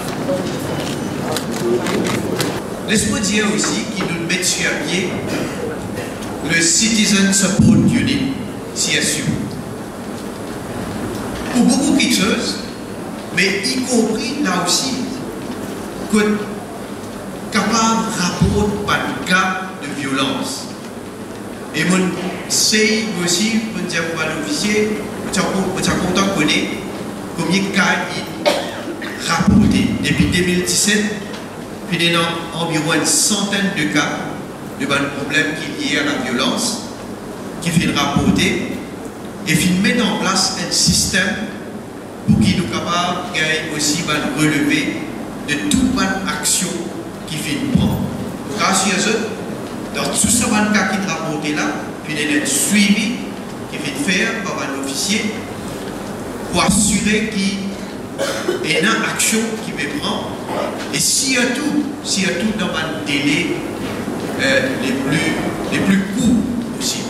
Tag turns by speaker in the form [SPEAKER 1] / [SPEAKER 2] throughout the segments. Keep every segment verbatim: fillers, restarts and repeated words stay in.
[SPEAKER 1] Laisse-moi dire aussi qu'il nous met sur pied le Citizen Support Unit, C S U. Pour beaucoup de choses, mais y compris là aussi, que capable de rapporter par cas de violence. Et mon c'est aussi, pour dire pour l'officier, je suis content de connaître combien de cas il rapporté depuis deux mille dix-sept, puis il y a environ une centaine de cas de problèmes qui sont liés à la violence, qui fait rapporter et puis mettre en place un système pour qu'il soit capable de gagner aussi de relever de toute bonne action qui fait prendre. Grâce à eux, dans tout ce cas qui est rapporté là, puis il y a un suivi qui fait faire par un officier pour assurer qu'il y a une action qui peut prendre. Et s'il y a tout, s'il y a tout dans un délai euh, les, plus, les plus courts possible.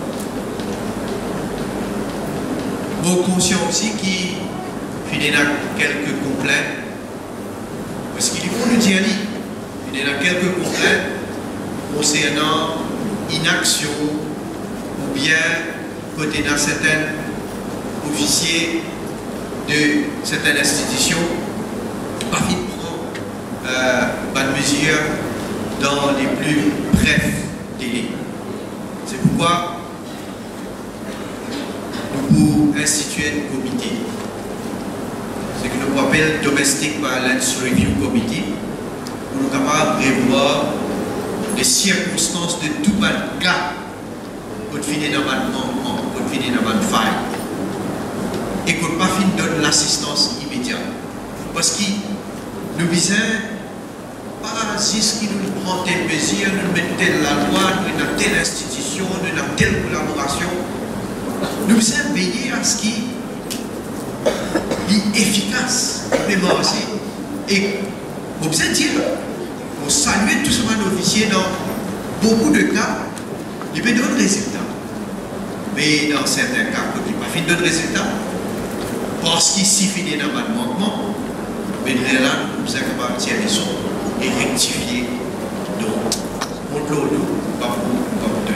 [SPEAKER 1] Bon, conscient aussi qu'il y a quelques complaintes, parce qu'il faut le dire, il y a quelques complaintes concernant inaction ou bien côté d'un certain officier de certaines institutions pas vite prendre euh, bonne mesure dans les plus brefs délais. C'est pourquoi nous pouvons instituer un comité. C'est que nous appelons Domestic Violence Review Committee, où nous sommes capables de prévoir les circonstances de tout le cas pour finir dans le manquement, pour finir dans le faille. Et qu'on ne pas finir donner l'assistance immédiate. Parce que nous visons pas juste qui nous prend tel plaisir, nous mettons telle la loi, nous dans telle institution, nous dans telle collaboration. Nous visons veiller à ce qu'il est efficace, vraiment aussi. Et vous pouvez dire, pour saluer tout ce qu'on officier dans beaucoup de cas, il peut donner des résultats. Mais dans certains cas, il ne peut pas finir de résultats. Parce qu'il suffit d'un manquement, mais là, nous sommes capables de tirer les sons et rectifier. Donc, contre l'eau, pas pour